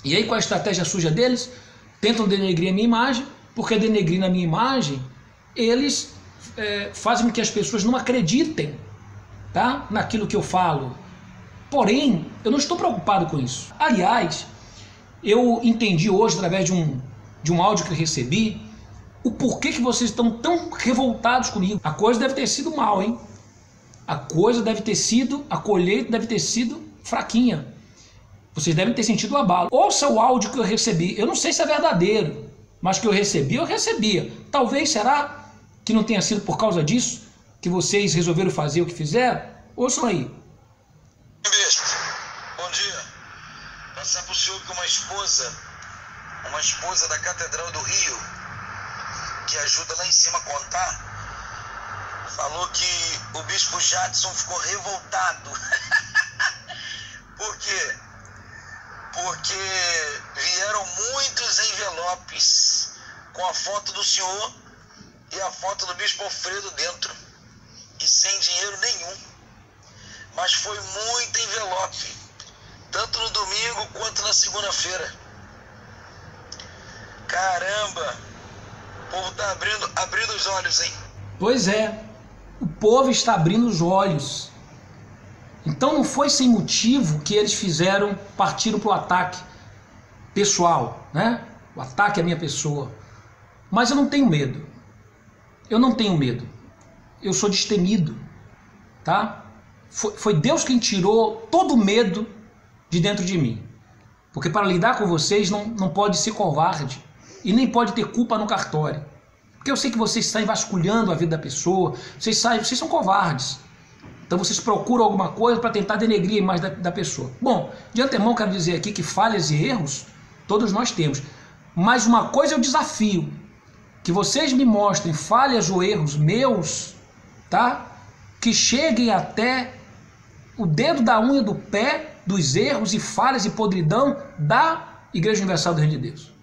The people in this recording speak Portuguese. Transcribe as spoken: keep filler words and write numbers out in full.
E aí qual a estratégia suja deles? Tentam denegrir a minha imagem, porque denegrindo a minha imagem, eles é, fazem com que as pessoas não acreditem, tá, naquilo que eu falo. Porém, eu não estou preocupado com isso. Aliás, eu entendi hoje, através de um, de um áudio que eu recebi, o porquê que vocês estão tão revoltados comigo. A coisa deve ter sido mal, hein? A coisa deve ter sido, a colheita deve ter sido fraquinha. Vocês devem ter sentido o abalo. Ouça o áudio que eu recebi. Eu não sei se é verdadeiro, mas que eu recebi, eu recebia. Talvez, será que não tenha sido por causa disso que vocês resolveram fazer o que fizeram? Ouçam aí. Bispo, bom dia. Passar para o senhor que uma esposa, uma esposa da Catedral do Rio, que ajuda lá em cima a contar, falou que o bispo Jadson ficou revoltado. Por quê? Porque vieram muitos envelopes com a foto do senhor e a foto do bispo Alfredo dentro, e sem dinheiro nenhum. Mas foi muito envelope, tanto no domingo quanto na segunda-feira. Caramba, o povo está abrindo, abrindo os olhos, hein? Pois é, o povo está abrindo os olhos. Então não foi sem motivo que eles fizeram, partiram para o ataque pessoal, né? O ataque à minha pessoa. Mas eu não tenho medo. Eu não tenho medo. Eu sou destemido, tá? Foi, foi Deus quem tirou todo o medo de dentro de mim. Porque para lidar com vocês não, não pode ser covarde e nem pode ter culpa no cartório. Porque eu sei que vocês saem vasculhando a vida da pessoa, vocês, saem, vocês são covardes. Então vocês procuram alguma coisa para tentar denegrir a imagem da, da pessoa. Bom, de antemão quero dizer aqui que falhas e erros todos nós temos. Mas uma coisa é o desafio, que vocês me mostrem falhas ou erros meus, tá? Que cheguem até o dedo da unha do pé dos erros e falhas e podridão da Igreja Universal do Reino de Deus.